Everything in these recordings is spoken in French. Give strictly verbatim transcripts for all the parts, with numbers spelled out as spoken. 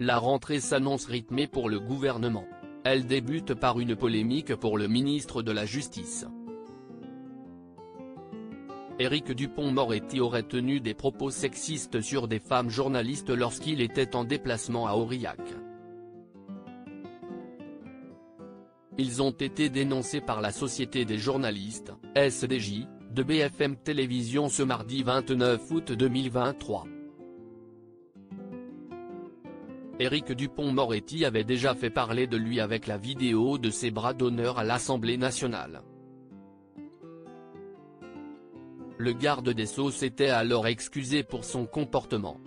La rentrée s'annonce rythmée pour le gouvernement. Elle débute par une polémique pour le ministre de la Justice. Éric Dupond-Moretti aurait tenu des propos sexistes sur des femmes journalistes lorsqu'il était en déplacement à Aurillac. Ils ont été dénoncés par la Société des journalistes, S D J, de B F M Télévision ce mardi vingt-neuf août deux mille vingt-trois. Éric Dupond-Moretti avait déjà fait parler de lui avec la vidéo de ses bras d'honneur à l'Assemblée nationale. Le garde des Sceaux s'était alors excusé pour son comportement.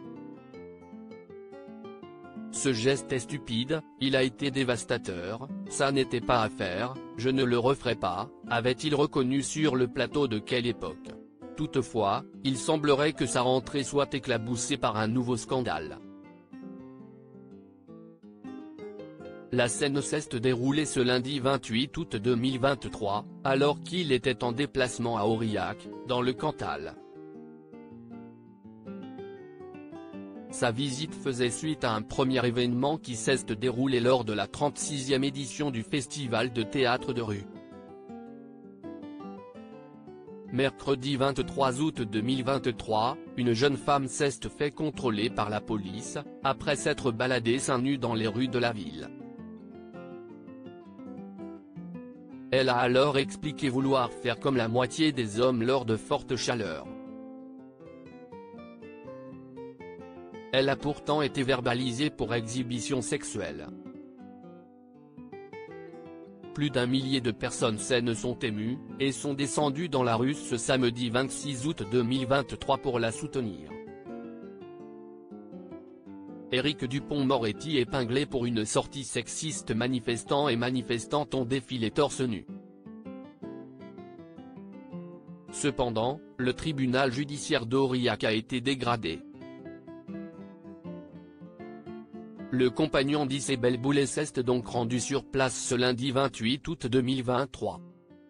Ce geste est stupide, il a été dévastateur, ça n'était pas à faire, je ne le referai pas, avait-il reconnu sur le plateau de Quelle Époque. Toutefois, il semblerait que sa rentrée soit éclaboussée par un nouveau scandale. La scène s'est déroulée ce lundi vingt-huit août deux mille vingt-trois, alors qu'il était en déplacement à Aurillac, dans le Cantal. Sa visite faisait suite à un premier événement qui s'est déroulé lors de la trente-sixième édition du Festival de théâtre de rue. Mercredi vingt-trois août deux mille vingt-trois, une jeune femme s'est fait contrôler par la police, après s'être baladée seins nus dans les rues de la ville. Elle a alors expliqué vouloir faire comme la moitié des hommes lors de fortes chaleurs. Elle a pourtant été verbalisée pour exhibition sexuelle. Plus d'un millier de personnes saines sont émues, et sont descendues dans la rue ce samedi vingt-six août deux mille vingt-trois pour la soutenir. Éric Dupond-Moretti épinglé pour une sortie sexiste. Manifestants et manifestantes ont défilé torse nu. Cependant, le tribunal judiciaire d'Aurillac a été dégradé. Le compagnon d'Isabelle Boulet s'est donc rendu sur place ce lundi vingt-huit août deux mille vingt-trois.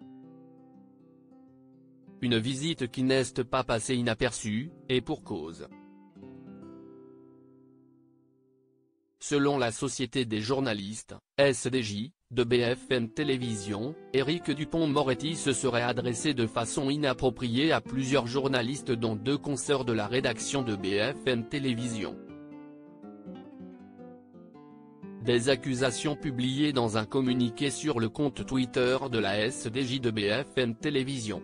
Une visite qui n'est pas passée inaperçue, et pour cause. Selon la Société des journalistes, S D J, de B F M Télévision, Éric Dupond-Moretti se serait adressé de façon inappropriée à plusieurs journalistes dont deux consoeurs de la rédaction de B F M Télévision. Des accusations publiées dans un communiqué sur le compte Twitter de la S D J de B F M Télévision.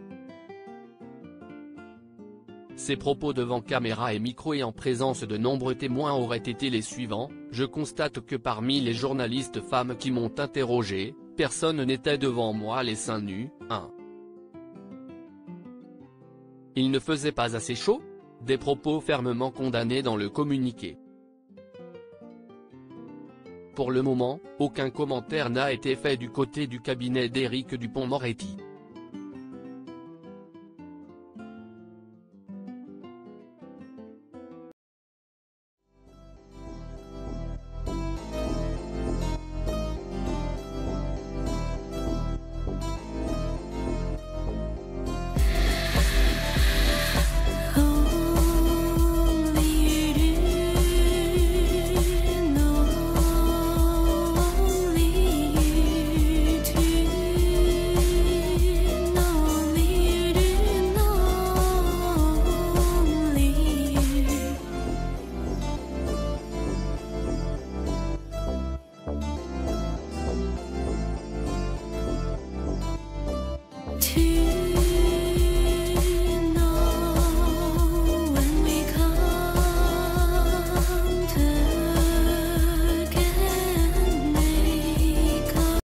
Ces propos devant caméra et micro et en présence de nombreux témoins auraient été les suivants: je constate que parmi les journalistes femmes qui m'ont interrogé, personne n'était devant moi les seins nus. un. Il ne faisait pas assez chaud? Des propos fermement condamnés dans le communiqué. Pour le moment, aucun commentaire n'a été fait du côté du cabinet d'Éric Dupond-Moretti. To